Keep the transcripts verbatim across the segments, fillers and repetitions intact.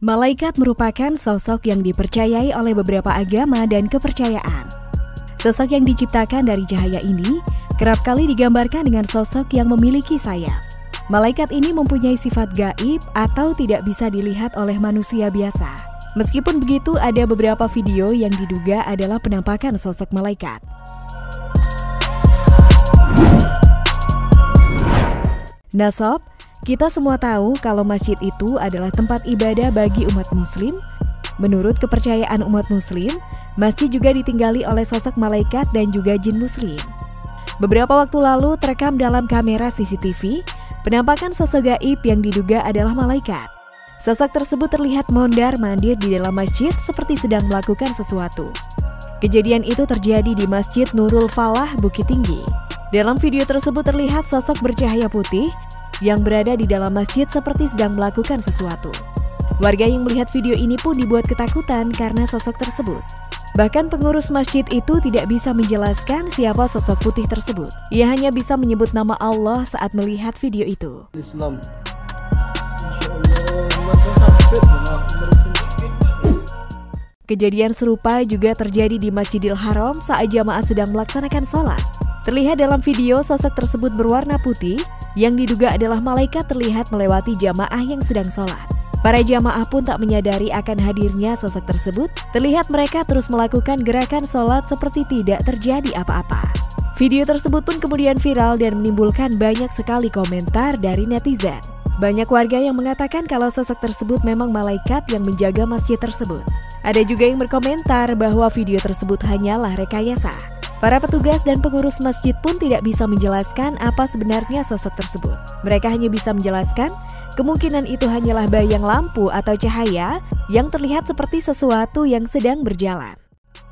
Malaikat merupakan sosok yang dipercayai oleh beberapa agama dan kepercayaan. Sosok yang diciptakan dari cahaya ini kerap kali digambarkan dengan sosok yang memiliki sayap. Malaikat ini mempunyai sifat gaib atau tidak bisa dilihat oleh manusia biasa. Meskipun begitu, ada beberapa video yang diduga adalah penampakan sosok malaikat. Nah sob, kita semua tahu kalau masjid itu adalah tempat ibadah bagi umat muslim. Menurut kepercayaan umat muslim, masjid juga ditinggali oleh sosok malaikat dan juga jin muslim. Beberapa waktu lalu terekam dalam kamera C C T V, penampakan sosok gaib yang diduga adalah malaikat. Sosok tersebut terlihat mondar-mandir di dalam masjid seperti sedang melakukan sesuatu. Kejadian itu terjadi di Masjid Nurul Falah, Bukit Tinggi. Dalam video tersebut terlihat sosok bercahaya putih yang berada di dalam masjid seperti sedang melakukan sesuatu. Warga yang melihat video ini pun dibuat ketakutan karena sosok tersebut. Bahkan pengurus masjid itu tidak bisa menjelaskan siapa sosok putih tersebut. Ia hanya bisa menyebut nama Allah saat melihat video itu. Islam. Kejadian serupa juga terjadi di Masjidil Haram saat jamaah sedang melaksanakan sholat. Terlihat dalam video sosok tersebut berwarna putih yang diduga adalah malaikat terlihat melewati jamaah yang sedang sholat. Para jamaah pun tak menyadari akan hadirnya sosok tersebut. Terlihat mereka terus melakukan gerakan sholat seperti tidak terjadi apa-apa. Video tersebut pun kemudian viral dan menimbulkan banyak sekali komentar dari netizen. Banyak warga yang mengatakan kalau sosok tersebut memang malaikat yang menjaga masjid tersebut. Ada juga yang berkomentar bahwa video tersebut hanyalah rekayasa. Para petugas dan pengurus masjid pun tidak bisa menjelaskan apa sebenarnya sosok tersebut. Mereka hanya bisa menjelaskan kemungkinan itu hanyalah bayang lampu atau cahaya yang terlihat seperti sesuatu yang sedang berjalan.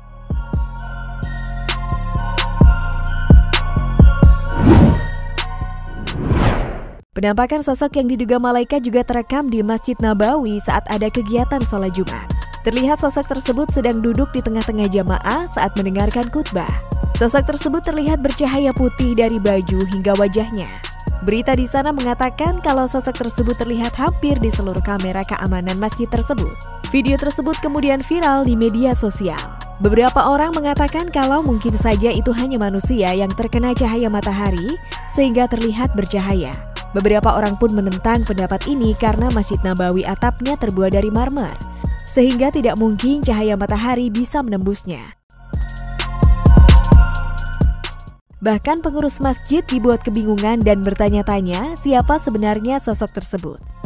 Penampakan sosok yang diduga malaikat juga terekam di Masjid Nabawi saat ada kegiatan sholat Jumat. Terlihat sosok tersebut sedang duduk di tengah-tengah jamaah saat mendengarkan khutbah. Sosok tersebut terlihat bercahaya putih dari baju hingga wajahnya. Berita di sana mengatakan kalau sosok tersebut terlihat hampir di seluruh kamera keamanan masjid tersebut. Video tersebut kemudian viral di media sosial. Beberapa orang mengatakan kalau mungkin saja itu hanya manusia yang terkena cahaya matahari sehingga terlihat bercahaya. Beberapa orang pun menentang pendapat ini karena Masjid Nabawi atapnya terbuat dari marmer, sehingga tidak mungkin cahaya matahari bisa menembusnya. Bahkan pengurus masjid dibuat kebingungan dan bertanya-tanya siapa sebenarnya sosok tersebut.